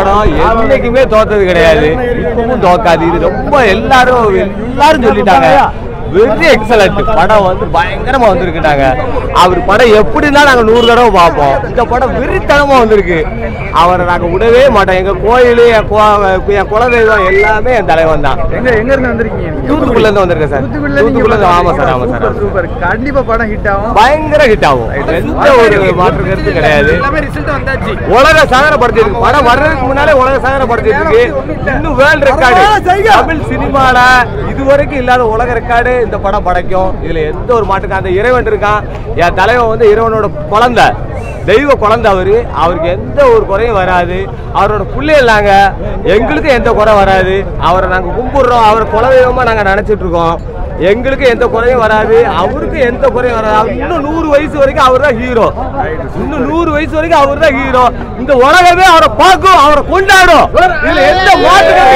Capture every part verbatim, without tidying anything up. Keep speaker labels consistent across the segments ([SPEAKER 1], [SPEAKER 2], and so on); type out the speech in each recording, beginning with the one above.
[SPEAKER 1] படம் என்னைக்குமே தோத்தது கிடையாது, இப்பவும் தோக்காது. இது ரொம்ப எல்லாரும் எல்லாரும் சொல்லிட்டாங்க வெரி எக்ஸலண்ட், படம் வந்து பயங்கரமா வந்திருக்குட்டாங்க. அவர் படம் எப்படி இருந்தாலும் நாங்க நூறு தடவை பார்ப்போம். இந்த படம் வெறித்தனமா வந்திருக்கு. அவரை நாங்க விடவே மாட்டோம். எங்க கோயில், என் குலதெய்வம் எல்லாமே என் தலைவன் தான்.
[SPEAKER 2] எங்க எங்க இருந்து வந்திருக்கீங்க?
[SPEAKER 1] தூத்துக்குடில இருந்து வந்திருக்கேன் சார். தூத்துக்குடில இருந்து. ஆமா சார், ஆமா சார்.
[SPEAKER 2] சூப்பர். கண்டிப்பா படம் ஹிட் ஆகும்,
[SPEAKER 1] பயங்கர ஹிட் ஆகும், எந்த ஒரு மாற்று கருத்து கிடையாது. உலக சாதனை படுத்திருக்கு படம், வர்றதுக்கு முன்னாலே உலக சாதனை படுத்திருக்கு. இன்னும் வேர்ல்ட் ரெக்கார்டு தமிழ் சினிமால இதுவரைக்கும் இல்லாத உலக ரெக்கார்டு இந்த படம் படைக்கும். இதுல எந்த ஒரு மாட்டுக்கு அந்த இறைவன் இருக்கான். என் தலைவன் வந்து இறைவனோட குழந்தை, தெய்வ குழந்தை. அவரு அவருக்கு எந்த ஒரு குறையும் வராது. அவரோட பிள்ளைகள் நாங்க, எங்களுக்கு எந்த குறை வராது. அவரை நாங்க கும்பிடுறோம், அவரை குலதெய்வமா நாங்க நினைச்சிட்டு இருக்கோம். எங்களுக்கு எந்த குறையும் வராது, அவருக்கு எந்த குறையும் வராது. அவர் இன்னும் நூறு வயசு வரைக்கும் அவர் தான் ஹீரோ. இன்னும் நூறு வயசு வரைக்கும் அவர் தான் ஹீரோ. இந்த உலகமே அவரை பார்க்கும், அவரை கொண்டாடும். இதுல எந்த மாற்று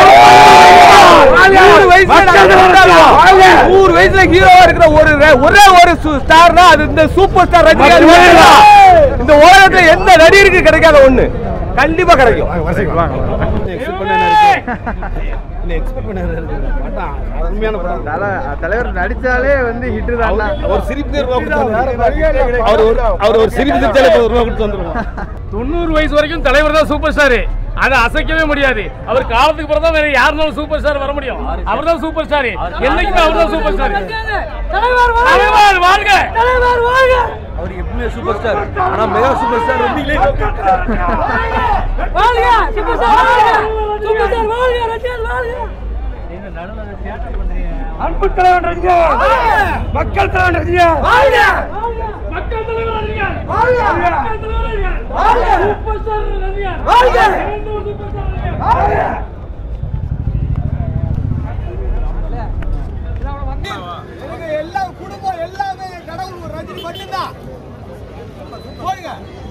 [SPEAKER 1] நூறு வயசுல ஹீரோவா இருக்கிற ஒரு ஒரே ஒரு ஸ்டார்னா அது இந்த சூப்பர் ஸ்டார் ரஜினிகாந்த். இந்த உலகத்துல எந்த நடிகருக்கு கிடைக்காத ஒண்ணு கண்டிப்பா கிடைக்கும்.
[SPEAKER 2] தலைவர் நடிச்சாலே வந்து ஹிட் தான்.
[SPEAKER 1] ஒரு சிரிப்பு அவர் ஒரு சிரிப்பு
[SPEAKER 3] தொண்ணூறு வயசு வரைக்கும் தலைவர் தான் சூப்பர் ஸ்டார், அதை அசைக்கவே முடியாது. அவர் காலத்துக்கு அப்புறம் தான் வேற யாருனாலும் சூப்பர் ஸ்டார் வர முடியும். அவர் தான் சூப்பர் ஸ்டார், என்னைக்குமே அவர் தான் சூப்பர் ஸ்டார். தலைவர் வாழ்க, தலைவர் வாழ்க.
[SPEAKER 1] அவர் எப்பவுமே சூப்பர் ஸ்டார், ஆனா மெகா சூப்பர் ஸ்டார் வந்தீங்களே.
[SPEAKER 4] வாழ்க சூப்பர் ஸ்டார், வாழ்க சூப்பர் ஸ்டார், வாழ்க ரஜினிகாந்த் வாழ்க.
[SPEAKER 3] என்ன நடுவுல தியேட்டர் பண்றீங்க? அன்பு தலைவர் ரஜினிகாந்த், மக்கள் தலைவர் ரஜினிகாந்த் வாழ்க, மக்கள் தலைவர் ரஜினிகாந்த் வாழ்க, மக்கள் தலைவர் ரஜினிகாந்த் வாழ்க, சூப்பர் ஸ்டார் ரஜினிகாந்த் வாழ்க, சூப்பர் ஸ்டார் ரஜினிகாந்த் வாழ்க.
[SPEAKER 5] எல்லா குடும்பம் எல்லாமே கடவுள் ஒரு ரஜினி மட்டும்தான். போடுங்க.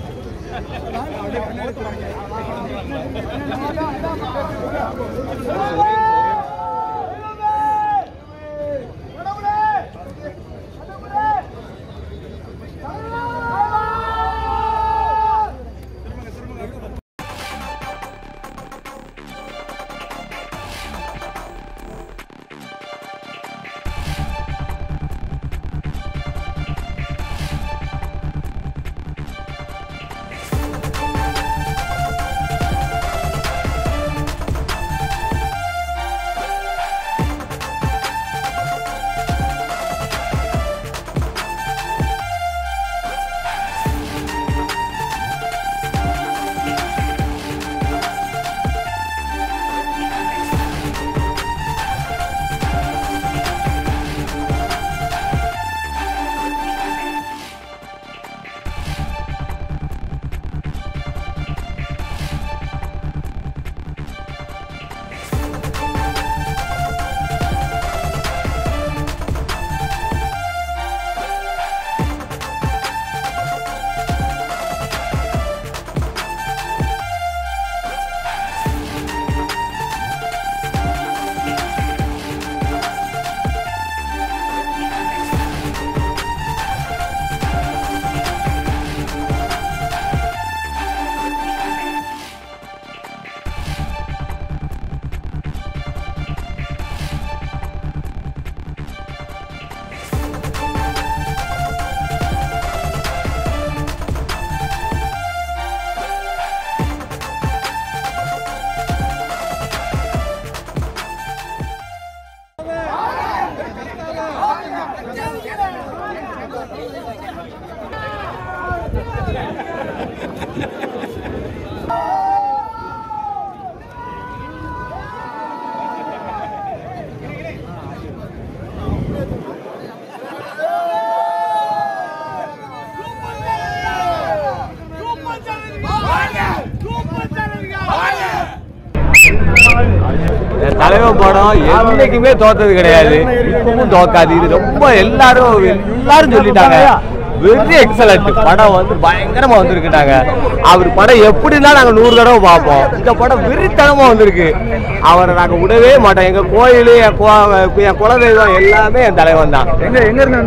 [SPEAKER 1] தலைவன் படம் என்னைக்குமே தோத்தது கிடையாது, இப்பவும் தோக்காது. இது ரொம்ப எல்லாரும் எல்லாரும் சொல்லிட்டாங்க வெரி எக்ஸலண்ட், படம் வந்து பயங்கரமா வந்திருக்குட்டாங்க. அவர் படம் எப்படி இருந்தாலும் நாங்க நூறு தடவை பார்ப்போம். இந்த படம் வெறித்தனமா வந்திருக்கு. அவரை நாங்க விடவே மாட்டோம். எங்க கோயில், என் குலதெய்வம் எல்லாமே என் தலைவன் தான்.
[SPEAKER 2] எங்க எங்க இருந்து வந்திருக்கீங்க?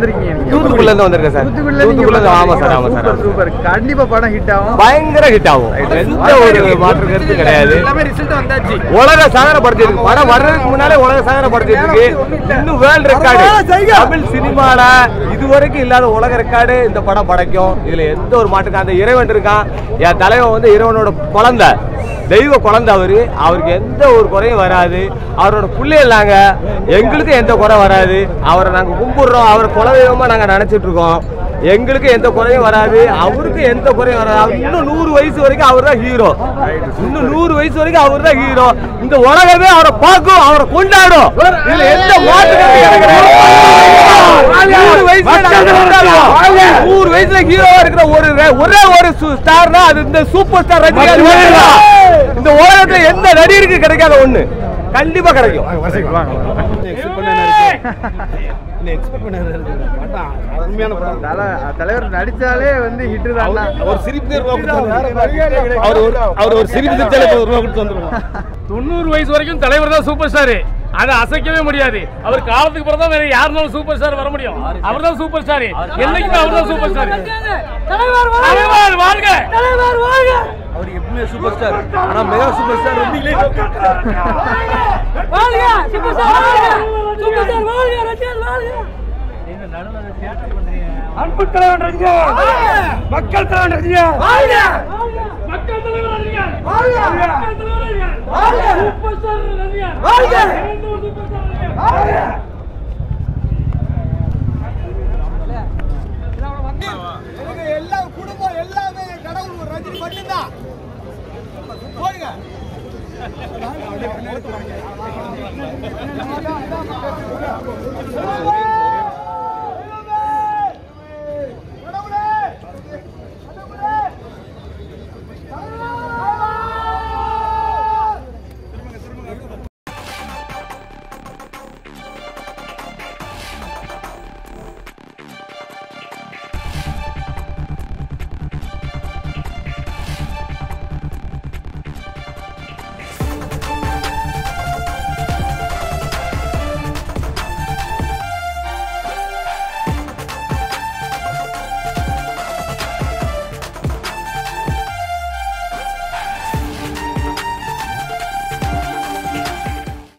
[SPEAKER 1] தூத்துக்குடில இருந்து வந்திருக்கேன் சார். தூத்துக்குடில இருந்து. ஆமா சார், ஆமா சார்.
[SPEAKER 2] சூப்பர். கண்டிப்பா படம் ஹிட் ஆகும்.
[SPEAKER 1] பயங்கர ஹிட் ஆகும். எந்த ஒரு மாற்று கருத்து கிடையாது. உலக சாதனை படுத்திருக்கு. படம் வர்றதுக்கு முன்னாலே உலக சாதனை படுத்திருக்கு. இன்னும் வேர்ல்ட் ரெக்கார்டு தமிழ் சினிமால இதுவரைக்கும் இல்லாத உலக ரெக்கார்டு இந்த படம் படைக்கும். இதுல எந்த ஒரு மாட்டுக்கு அந்த இறைவன் இருக்கான். என் தலைவன் வந்து இறைவனோட குழந்தை, தெய்வ குழந்தை. அவரு அவருக்கு எந்த ஒரு குறையும் வராது. அவரோட பிள்ளைகள் நாங்க, எங்களுக்கு எந்த குறை வராது. அவரை நாங்க கும்பிடுறோம், அவரை குலதெய்வமா நாங்க நினைச்சிட்டு இருக்கோம். எங்களுக்கு எந்த குறையும் வராது, அவருக்கு எந்த குறையும் வராது. அவர் இன்னும் நூறு வயசு வரைக்கும் அவர் தான் ஹீரோ. இன்னும் நூறு வயசு வரைக்கும் அவர் தான் ஹீரோ. இந்த உலகமே அவரை பார்க்கும், அவரை கொண்டாடும். இதுல எந்த மாற்று நூறு வயசுல ஹீரோவா இருக்கிற ஒரு ஒரே ஒரு ஸ்டார்னா அது இந்த சூப்பர் ஸ்டார் ரஜினிகாந்த். இந்த உலகத்துல எந்த நடிகருக்கு கிடைக்காத ஒண்ணு கண்டிப்பா கிடைக்கும்.
[SPEAKER 2] தலைவர் நடிச்சாலே வந்து ஹிட் தான்.
[SPEAKER 1] ஒரு சிரிப்பு அவர் ஒரு சிரிப்பு சிரிச்சாலே கொடுத்து வந்துருவோம்.
[SPEAKER 3] தொண்ணூறு வயசு வரைக்கும் தலைவர் தான் சூப்பர் ஸ்டார். அதை அசைக்கவே முடியாது. அவர் காலத்துக்கு பிறகு தான் வேற யாருனாலும் சூப்பர் ஸ்டார் வர முடியும். அவர் தான் சூப்பர் ஸ்டார். என்னைக்குமே அவர் தான் சூப்பர் ஸ்டார்.
[SPEAKER 4] தலைவர்
[SPEAKER 3] தலைவர் வாழ்க,
[SPEAKER 4] தலைவர் வாழ்க.
[SPEAKER 1] அவர் எப்பவுமே சூப்பர் ஸ்டார். ஆனா மெகா சூப்பர் ஸ்டார் வந்தீங்களே.
[SPEAKER 4] வாழ்க சூப்பர் ஸ்டார் வாழ்க, சூப்பர் ஸ்டார் வாழ்க, ரஜினிகாந்த் வாழ்க.
[SPEAKER 3] அன்பு தலைவர் ரஜினிகாந்த், மக்கள் தலைவர் ரஜினிகாந்த் வாழ்க, மக்கள் தலைவர் ரஜினிகாந்த் வாழ்க, மக்கள் தலைவர் ரஜினிகாந்த் வாழ்க, சூப்பர் ஸ்டார் ரஜினிகாந்த் வாழ்க, சூப்பர் ஸ்டார் ரஜினிகாந்த் வாழ்க.
[SPEAKER 5] எல்லா குடும்பம் எல்லாமே கடவுள் ரஜினி மட்டும்தான். போடுங்க.